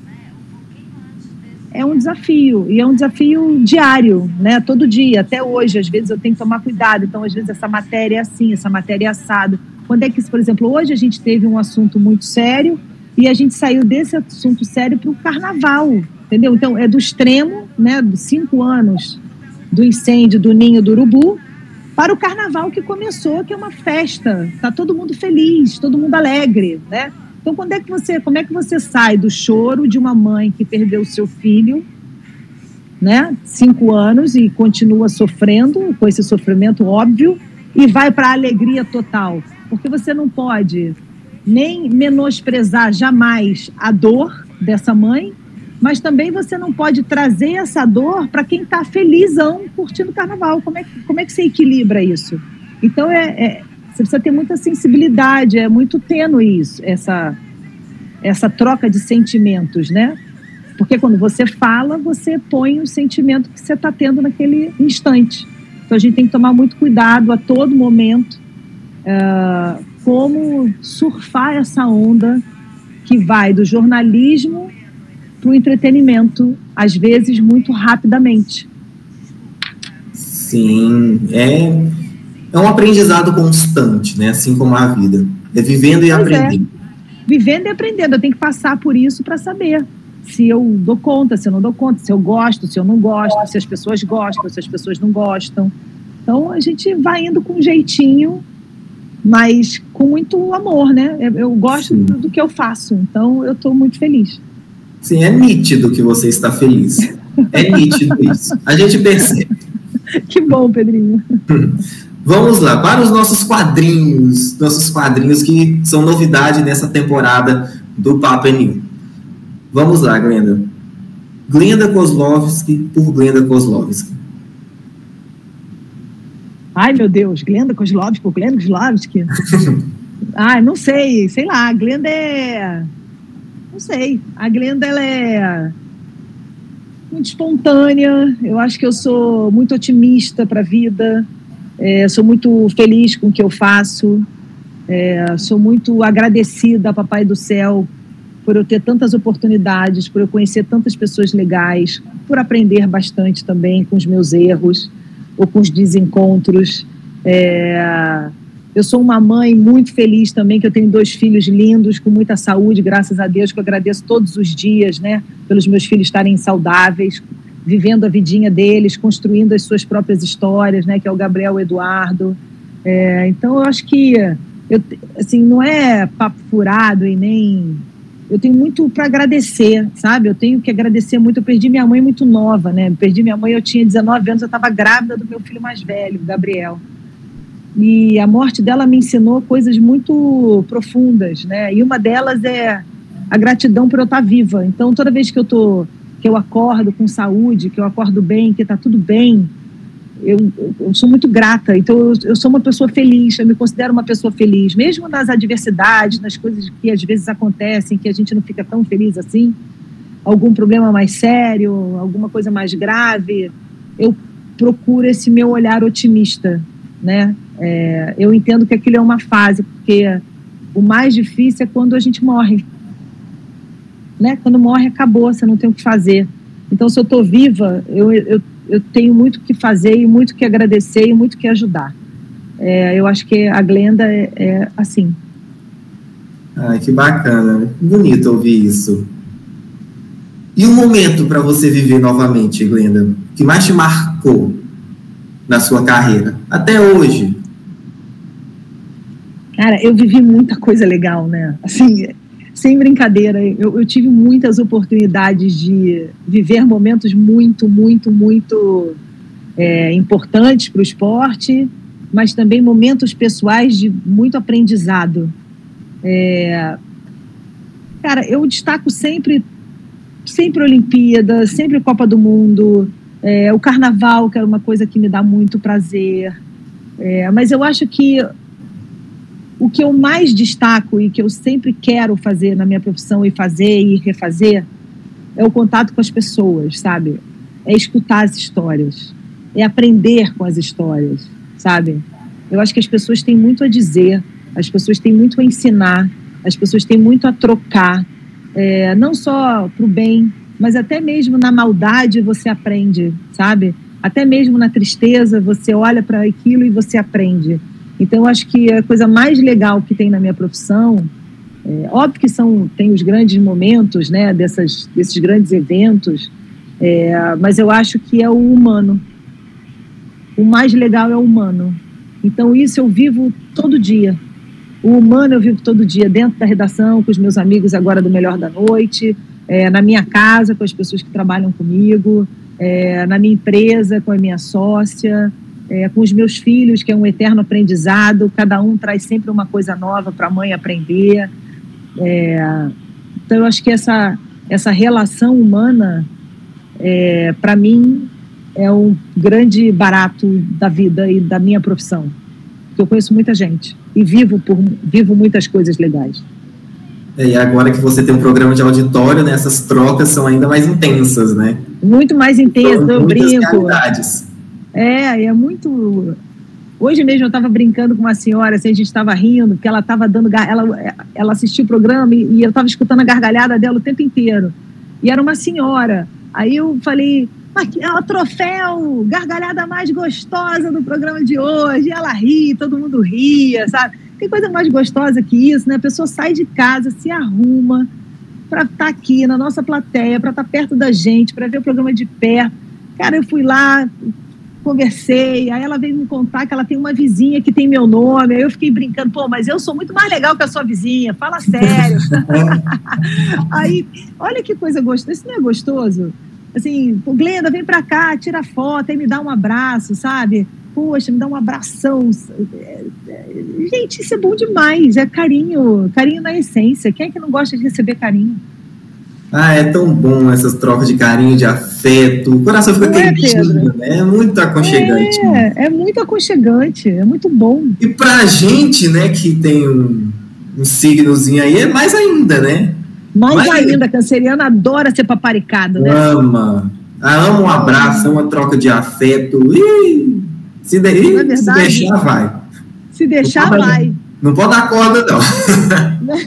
é um desafio, e é um desafio diário, né? Todo dia, até hoje, às vezes eu tenho que tomar cuidado, então às vezes essa matéria é assim, essa matéria é assado. Quando é que, por exemplo, hoje a gente teve um assunto muito sério e a gente saiu desse assunto sério para o carnaval, entendeu? Então é do extremo, né, dos cinco anos do incêndio do Ninho do Urubu, para o carnaval que começou, que é uma festa, tá todo mundo feliz, todo mundo alegre, né? Então, quando é que você, como é que você sai do choro de uma mãe que perdeu o seu filho, né? Cinco anos e continua sofrendo, com esse sofrimento óbvio, e vai para a alegria total? Porque você não pode nem menosprezar jamais a dor dessa mãe, mas também você não pode trazer essa dor para quem está felizão curtindo o carnaval. Como é, que, como é que você equilibra isso? Então, é, é, você precisa ter muita sensibilidade, é muito tênue isso, essa, essa troca de sentimentos, né? Porque quando você fala, você põe o sentimento que você está tendo naquele instante. Então, a gente tem que tomar muito cuidado a todo momento, uh, como surfar essa onda que vai do jornalismo para o entretenimento, às vezes muito rapidamente. Sim, é, é um aprendizado constante, né? Assim como a vida. É vivendo e pois aprendendo. É. Vivendo e aprendendo. Eu tenho que passar por isso para saber se eu dou conta, se eu não dou conta, se eu gosto, se eu não gosto, se as pessoas gostam, se as pessoas não gostam. Então, a gente vai indo com um jeitinho, mas com muito amor, né? Eu, eu gosto do, do que eu faço, então eu estou muito feliz. Sim, é nítido que você está feliz. É nítido isso. A gente percebe. Que bom, Pedrinho. Vamos lá, para os nossos quadrinhos, nossos quadrinhos que são novidade nessa temporada do Papo N um. Vamos lá, Glenda. Glenda Kozlovski por Glenda Kozlovski. Ai, meu Deus, Glenda Kozlovski por Glenda Kozlovski? Ah, não sei, sei lá, a Glenda é... Não sei, a Glenda, ela é muito espontânea, eu acho que eu sou muito otimista para a vida, é, sou muito feliz com o que eu faço, é, sou muito agradecida a Papai do Céu por eu ter tantas oportunidades, por eu conhecer tantas pessoas legais, por aprender bastante também com os meus erros ou com os desencontros. É, eu sou uma mãe muito feliz também, que eu tenho dois filhos lindos, com muita saúde, graças a Deus, que eu agradeço todos os dias, né, pelos meus filhos estarem saudáveis, vivendo a vidinha deles, construindo as suas próprias histórias, né, que é o Gabriel e o Eduardo. É, então, eu acho que, eu, assim, não é papo furado e nem... Eu tenho muito para agradecer, sabe? Eu tenho que agradecer muito. Eu perdi minha mãe muito nova, né? Perdi minha mãe, eu tinha dezenove anos, eu estava grávida do meu filho mais velho, Gabriel. E a morte dela me ensinou coisas muito profundas, né? E uma delas é a gratidão por eu estar viva. Então, toda vez que eu tô, que eu acordo com saúde, que eu acordo bem, que está tudo bem, eu, eu sou muito grata. Então, eu, eu sou uma pessoa feliz, eu me considero uma pessoa feliz, mesmo nas adversidades, nas coisas que às vezes acontecem, que a gente não fica tão feliz assim, algum problema mais sério, alguma coisa mais grave, eu procuro esse meu olhar otimista, né? É, eu entendo que aquilo é uma fase, porque o mais difícil é quando a gente morre, né? Quando morre, acabou, você não tem o que fazer. Então, se eu estou viva, eu, eu, eu tenho muito o que fazer e muito o que agradecer e muito o que ajudar. É, eu acho que a Glenda é, é assim. Ai, que bacana, bonito ouvir isso. E um momento para você viver novamente, Glenda, que mais te marcou na sua carreira, até hoje? Cara, eu vivi muita coisa legal, né? Assim, sem brincadeira, eu, eu tive muitas oportunidades de viver momentos muito, muito, muito é, importantes para o esporte, mas também momentos pessoais de muito aprendizado. É, cara, eu destaco sempre, sempre Olimpíada, sempre Copa do Mundo, é, o Carnaval, que era uma coisa que me dá muito prazer. É, mas eu acho que o que eu mais destaco e que eu sempre quero fazer na minha profissão e fazer e refazer é o contato com as pessoas, sabe? É escutar as histórias, é aprender com as histórias, sabe? Eu acho que as pessoas têm muito a dizer, as pessoas têm muito a ensinar, as pessoas têm muito a trocar, é, não só para o bem, mas até mesmo na maldade você aprende, sabe? Até mesmo na tristeza você olha para aquilo e você aprende. Então, eu acho que a coisa mais legal que tem na minha profissão, é, óbvio que são, tem os grandes momentos, né, dessas, desses grandes eventos, é, mas eu acho que é o humano. O mais legal é o humano. Então, isso eu vivo todo dia. O humano eu vivo todo dia, dentro da redação, com os meus amigos agora do Melhor da Noite, é, na minha casa, com as pessoas que trabalham comigo, é, na minha empresa, com a minha sócia, É, com os meus filhos, que é um eterno aprendizado, cada um traz sempre uma coisa nova para a mãe aprender. É, então, eu acho que essa, essa relação humana, é, para mim, é um grande barato da vida e da minha profissão. Porque eu conheço muita gente e vivo, por, vivo muitas coisas legais. É, e agora que você tem um programa de auditório, né, essas trocas são ainda mais intensas, né? Muito mais intensas, eu brinco. Realidades. É, é muito... Hoje mesmo eu estava brincando com uma senhora, assim, a gente estava rindo, porque ela estava dando... Ela, ela assistiu o programa e, e eu estava escutando a gargalhada dela o tempo inteiro. E era uma senhora. Aí eu falei, é o troféu, gargalhada mais gostosa do programa de hoje. E ela ri, todo mundo ria, sabe? Tem coisa mais gostosa que isso, né? A pessoa sai de casa, se arruma para estar aqui na nossa plateia, para estar perto da gente, para ver o programa de perto. Cara, eu fui lá... conversei, aí ela veio me contar que ela tem uma vizinha que tem meu nome, aí eu fiquei brincando, pô, mas eu sou muito mais legal que a sua vizinha, fala sério. Aí, olha que coisa gostosa, isso não é gostoso? assim, Glenda, vem pra cá, tira foto, aí me dá um abraço, sabe? Poxa, me dá um abração. Gente, isso é bom demais, é carinho, carinho na essência. Quem é que não gosta de receber carinho? Ah, é tão bom essas trocas de carinho, de afeto. O coração fica quentinho, né? É muito aconchegante. É, é muito aconchegante, é muito bom. E pra gente, né, que tem um, um signozinho aí, é mais ainda, né? Mais, mais ainda, canceriano adora ser paparicado, né? Ama. Ama um abraço, uma troca de afeto. Ih, se, de, ih, verdade, se deixar, vai. Se deixar, não vai. Dar, não pode dar corda, não.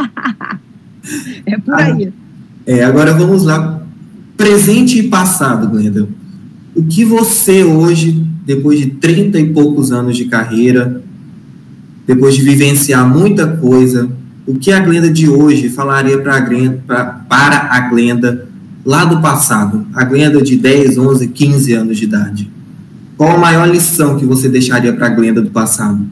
É por aí. Ah, é, agora vamos lá. Presente e passado, Glenda. O que você hoje, depois de trinta e poucos anos de carreira, depois de vivenciar muita coisa, o que a Glenda de hoje falaria pra Glenda, pra, para a Glenda lá do passado? A Glenda de dez, onze, quinze anos de idade. Qual a maior lição que você deixaria para a Glenda do passado?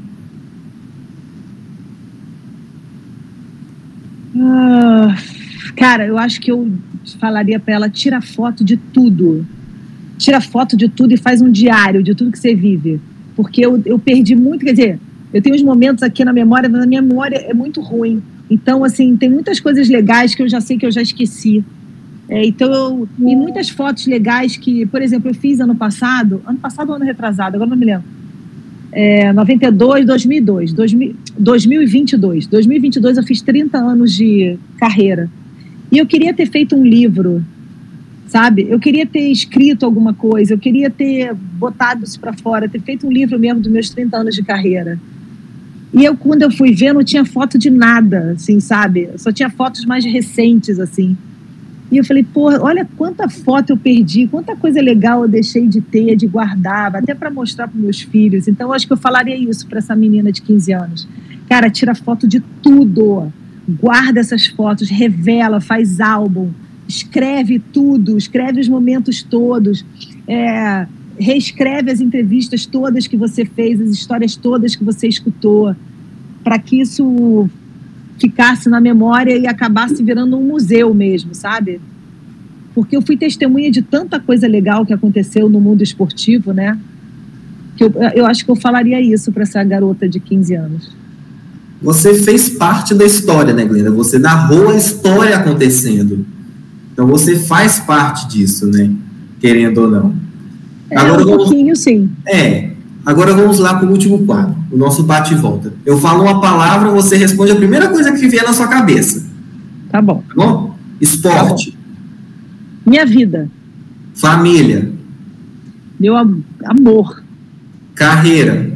Ah, cara, eu acho que eu falaria para ela, tira foto de tudo. Tira foto de tudo e faz um diário de tudo que você vive. Porque eu, eu perdi muito, quer dizer, eu tenho uns momentos aqui na memória, mas a minha memória é muito ruim. Então, assim, tem muitas coisas legais que eu já sei que eu já esqueci. É, então, eu, e muitas fotos legais que, por exemplo, eu fiz ano passado, ano passado ou ano retrasado, agora não me lembro. É, noventa e dois, dois mil e dois, dois mil, dois mil e vinte e dois. dois mil e vinte e dois eu fiz trinta anos de carreira. E eu queria ter feito um livro, sabe? Eu queria ter escrito alguma coisa, eu queria ter botado isso para fora, ter feito um livro mesmo dos meus trinta anos de carreira. E eu, quando eu fui ver, não tinha foto de nada, assim, sabe? Só tinha fotos mais recentes, assim. E eu falei, pô, olha quanta foto eu perdi, quanta coisa legal eu deixei de ter, de guardar, até para mostrar para meus filhos. Então, eu acho que eu falaria isso para essa menina de quinze anos. Cara, tira foto de tudo. Guarda essas fotos, revela, faz álbum, escreve tudo, escreve os momentos todos, é, reescreve as entrevistas todas que você fez, as histórias todas que você escutou, para que isso ficasse na memória e acabasse virando um museu mesmo, sabe? Porque eu fui testemunha de tanta coisa legal que aconteceu no mundo esportivo, né? Que eu, eu acho que eu falaria isso para essa garota de quinze anos. Você fez parte da história, né, Glenda? Você narrou a história acontecendo. Então você faz parte disso, né? Querendo ou não. É, agora um vamos... pouquinho, sim. É. Agora vamos lá para o último quadro, o nosso bate e volta. Eu falo uma palavra, você responde a primeira coisa que vier na sua cabeça. Tá bom. Tá bom? Esporte. Tá bom. Minha vida. Família. Meu am- amor. Carreira.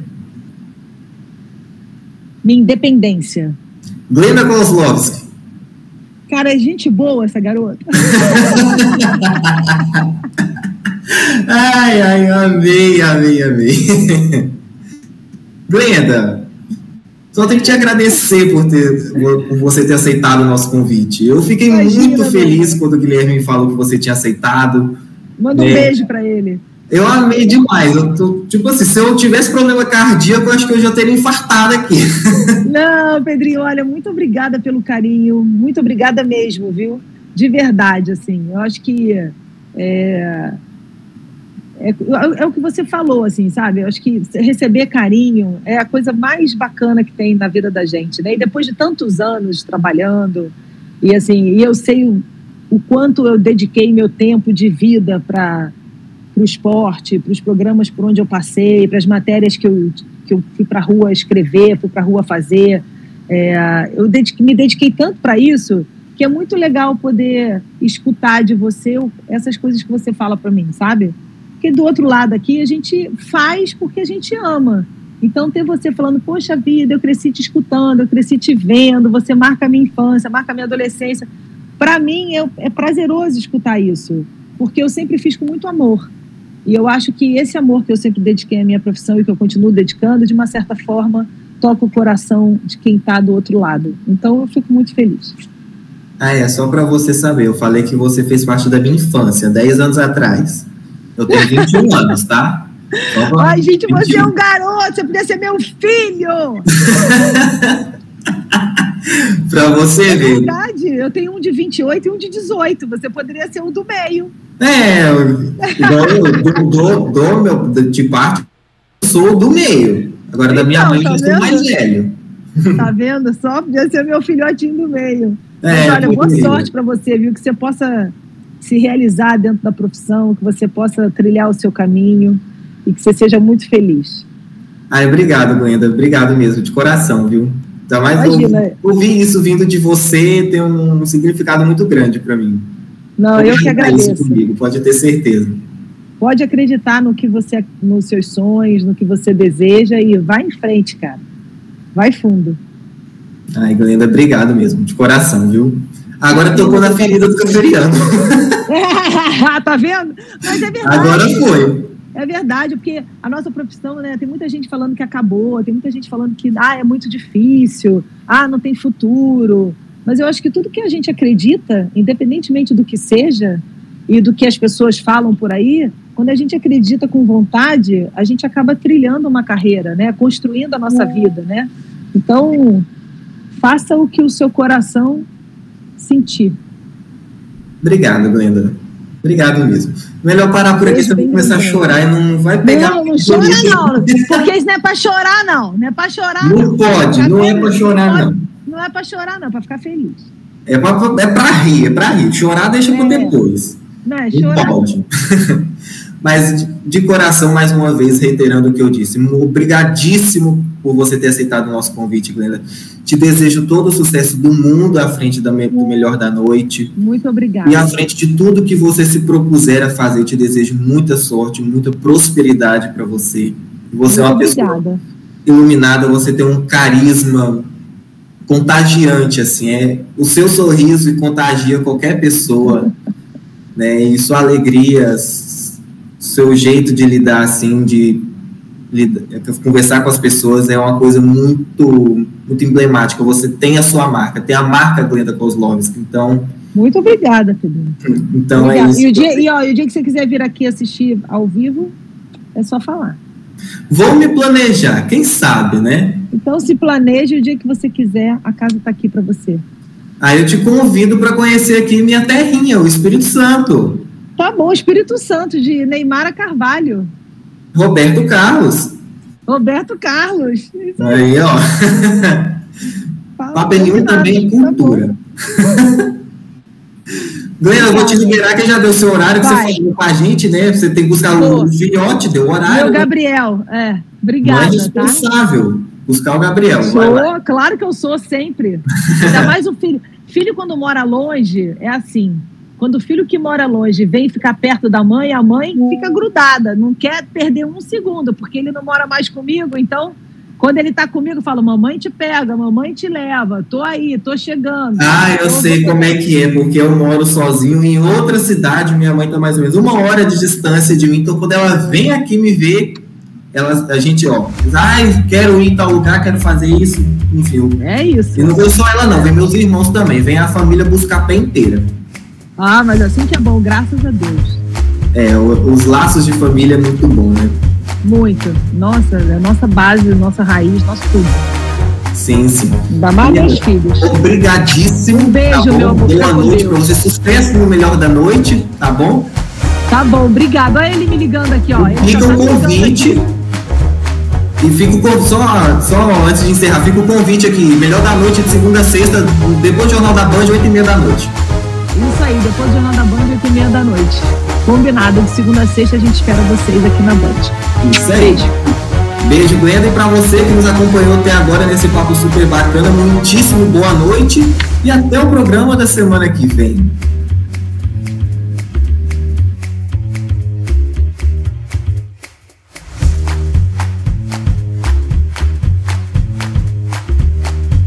Minha independência. Glenda Kozlowski. Cara, é gente boa essa garota. Ai, ai, amei, amei, amei. Glenda, só tenho que te agradecer por, ter, por você ter aceitado o nosso convite. Eu fiquei Imagina, muito feliz quando o Guilherme falou que você tinha aceitado. Manda um é, beijo pra ele. Eu amei demais. Eu tô, tipo assim, se eu tivesse problema cardíaco, eu acho que eu já teria infartado aqui. Não, Pedrinho, olha, muito obrigada pelo carinho, muito obrigada mesmo, viu? De verdade, assim, eu acho que é, é, é o que você falou, assim, sabe? Eu acho que receber carinho é a coisa mais bacana que tem na vida da gente, né? E depois de tantos anos trabalhando, e assim, e eu sei o, o quanto eu dediquei meu tempo de vida para o esporte, para os programas por onde eu passei, para as matérias que eu, que eu fui para a rua escrever, fui para a rua fazer. É, eu dediquei, me dediquei tanto para isso que é muito legal poder escutar de você essas coisas que você fala para mim, sabe? Porque do outro lado aqui a gente faz porque a gente ama. Então ter você falando, poxa vida, eu cresci te escutando, eu cresci te vendo, você marca a minha infância, marca a minha adolescência. Para mim é, é prazeroso escutar isso, porque eu sempre fiz com muito amor. E eu acho que esse amor que eu sempre dediquei à minha profissão e que eu continuo dedicando, de uma certa forma, toca o coração de quem está do outro lado. Então, eu fico muito feliz. Ah, é, só para você saber, eu falei que você fez parte da minha infância, dez anos atrás. Eu tenho vinte e um anos, tá? Ai, gente, vinte e um. Você é um garoto, você podia ser meu filho! Pra você é ver. É verdade, eu tenho um de vinte e oito e um de dezoito, você poderia ser o do meio. É, igual eu, do, do, do meu, de parte, eu sou do meio. Agora, então, da minha mãe, tá eu sou mais velho. Tá vendo? Só podia ser meu filhotinho do meio. É, mas olha, boa meio. sorte para você, viu? Que você possa se realizar dentro da profissão, que você possa trilhar o seu caminho e que você seja muito feliz. Ai, obrigado, Glenda. Obrigado mesmo, de coração, viu? Ainda mais ouvir, ouvir isso vindo de você tem um significado muito grande para mim. Não, eu que agradeço. Isso comigo, pode ter certeza. Pode acreditar no que você, nos seus sonhos, no que você deseja e vai em frente, cara. Vai fundo. Ai, Glenda, obrigado mesmo, de coração, viu? Agora tocou na ferida do canceriano. Tá vendo? Mas é verdade. Agora foi. É verdade, porque a nossa profissão, né, tem muita gente falando que acabou, tem muita gente falando que ah, é muito difícil, ah, não tem futuro. Mas eu acho que tudo que a gente acredita, independentemente do que seja e do que as pessoas falam por aí, quando a gente acredita com vontade, a gente acaba trilhando uma carreira, né? Construindo a nossa vida, né? Então, faça o que o seu coração sentir. Obrigado, Glenda. Obrigado mesmo. Melhor parar por aqui, você vai começar a chorar e não vai pegar... Não, não chora não, porque isso não é para chorar não, não é para chorar não. Não pode, não é para chorar não. Não é para chorar não, é para ficar feliz. É para é para rir, é para rir. Chorar deixa é. para depois. Não, é chorar. Não pode. Mas, de, de coração, mais uma vez, reiterando o que eu disse, obrigadíssimo por você ter aceitado o nosso convite, Glenda. Te desejo todo o sucesso do mundo à frente da, do Melhor da Noite. Muito obrigada. E à frente de tudo que você se propuser a fazer, te desejo muita sorte, muita prosperidade para você. Você Muito é uma obrigada. pessoa iluminada, você tem um carisma contagiante, assim, é, o seu sorriso contagia qualquer pessoa, né, e sua alegria, seu jeito de lidar, assim, de lidar, conversar com as pessoas é uma coisa muito, muito emblemática. Você tem a sua marca, tem a marca Glenda Kozlovski, então... Muito obrigada, Pedro. Então obrigada. é isso. E o, dia, e, ó, e o dia que você quiser vir aqui assistir ao vivo, é só falar. Vou me planejar, quem sabe, né? Então se planeje, o dia que você quiser, a casa está aqui para você. Aí eu te convido para conhecer aqui minha terrinha, o Espírito Santo. Tá bom, Espírito Santo, de Neymar Carvalho. Roberto Carlos. Roberto Carlos. Isso aí, aí, ó. Papo nenhum também é cultura. Tá Glenda, eu vou te liberar que já deu seu horário, que Vai. Você falou com a gente, né? Você tem que buscar o um filhote, deu horário. Meu Gabriel, é. Obrigada. Não é responsável tá? buscar o Gabriel. Sou, claro que eu sou, sempre. Ainda mais o filho. Filho, quando mora longe, é assim. Quando o filho que mora longe vem ficar perto da mãe, a mãe fica grudada, não quer perder um segundo, porque ele não mora mais comigo, então... Quando ele tá comigo, eu falo, mamãe te pega, mamãe te leva, tô aí, tô chegando. Ah, eu sei como é que é, porque eu moro sozinho em outra cidade, minha mãe tá mais ou menos uma hora de distância de mim, então quando ela vem aqui me ver, ela, a gente, ó, diz, ai, quero ir em tal lugar, quero fazer isso, enfim. É isso. E não vem só ela não, vem meus irmãos também, vem a família buscar a pé inteira. Ah, mas assim que é bom, graças a Deus. É, o, os laços de família é muito bom, né? Muito. Nossa, é a nossa base, nossa raiz, nosso tudo. Sim, sim. Ainda mais meus filhos. Obrigadíssimo. Um beijo, tá meu amor. Boa noite pra você. Sucesso no Melhor da Noite, tá bom? Tá bom, obrigado. Olha ele me ligando aqui, ó. Ele fica o convite. E fica o só, só antes de encerrar, fica o convite aqui. Melhor da Noite de segunda a sexta, depois do Jornal da Band, oito e meia da noite. Isso aí, depois do Jornal da Band, oito e meia da noite. Combinado, de segunda a sexta a gente espera vocês aqui na Band. Isso aí. Beijo. Beijo, Glenda, e para você que nos acompanhou até agora nesse papo super bacana, muitíssimo boa noite e até o programa da semana que vem.